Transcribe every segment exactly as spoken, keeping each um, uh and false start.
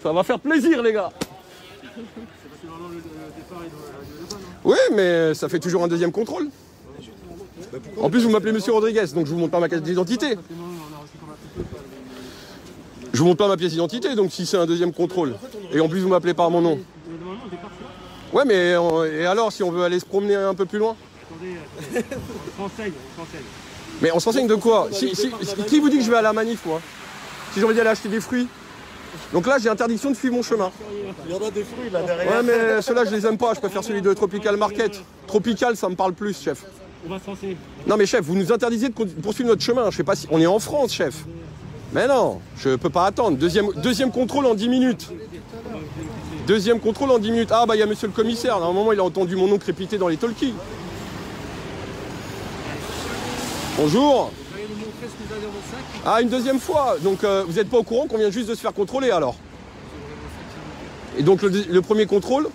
Ça va faire plaisir, les gars. Oui, mais ça fait toujours un deuxième contrôle. En plus, vous m'appelez Monsieur Rodriguez, donc je vous montre pas ma pièce d'identité. Je vous montre pas ma pièce d'identité, donc si c'est un deuxième contrôle. Et en plus, vous m'appelez par mon nom. Ouais, mais on, et alors, si on veut aller se promener un peu plus loin? Attendez, on s'enseigne, on s'enseigne. Mais on s'enseigne de quoi? si, si, Qui vous dit que je vais à la manif, moi? Si j'ai envie d'aller acheter des fruits? Donc là, j'ai interdiction de suivre mon chemin. Il y en a des fruits là derrière. Ouais, mais ceux-là, je les aime pas. Je préfère celui de Tropical Market. Tropical, ça me parle plus, chef. On va s'enseigner. Non, mais chef, vous nous interdisez de poursuivre notre chemin. Je sais pas si... On est en France, chef. Mais non, je peux pas attendre. Deuxième, deuxième contrôle en dix minutes. Deuxième contrôle en dix minutes. Ah, bah, il y a monsieur le commissaire. À un moment, il a entendu mon nom crépiter dans les talkies. Bonjour. Ah, une deuxième fois. Donc, euh, vous n'êtes pas au courant qu'on vient juste de se faire contrôler, alors? Et donc, le, le premier contrôle?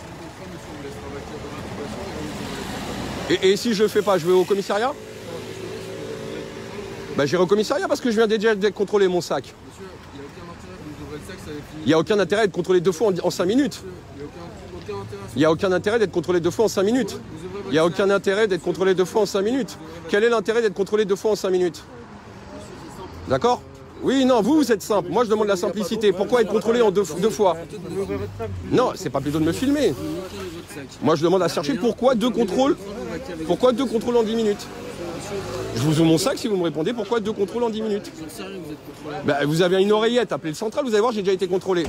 Et, et si je le fais pas, je vais au commissariat? Bah, j'irai au commissariat parce que je viens déjà d'être contrôlé mon sac. Il n'y a aucun intérêt d'être contrôlé deux fois en, en cinq minutes. Il n'y a aucun intérêt d'être contrôlé deux fois en cinq minutes. Il n'y a aucun intérêt d'être contrôlé deux fois en cinq minutes. Quel est l'intérêt d'être contrôlé deux fois en cinq minutes? D'accord? Oui, non, vous, vous êtes simple. Moi, je demande la simplicité. Pourquoi être contrôlé en deux, deux fois? Non, c'est pas plutôt de me filmer. Moi, je demande à chercher pourquoi deux contrôles. Pourquoi deux contrôles en dix minutes? Je vous ouvre mon sac si vous me répondez pourquoi deux contrôles en dix minutes. Bah, vous avez une oreillette, appelez le central, vous allez voir, j'ai déjà été contrôlé.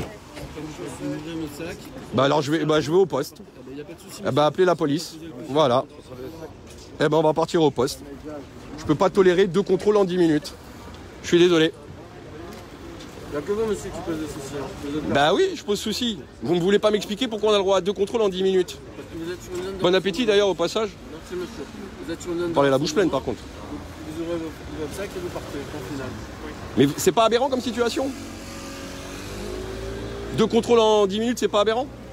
Bah alors je vais, bah, je vais au poste. Eh bah, appelez la police. Voilà. Eh ben on va partir au poste. Je peux pas tolérer deux contrôles en dix minutes. Je suis désolé. Il n'y a que vous, monsieur, qui pose des soucis. Hein. Bah oui, je pose souci. Vous ne voulez pas m'expliquer pourquoi on a le droit à deux contrôles en dix minutes? Parce que vous êtes sur une zone de... Bon appétit d'ailleurs au passage. Merci, monsieur. Vous êtes sur une zone de... Parlez la bouche pleine par contre. Vous ouvrez votre sac et vous partez, au final. Mais c'est pas aberrant comme situation? Deux contrôles en dix minutes, c'est pas aberrant?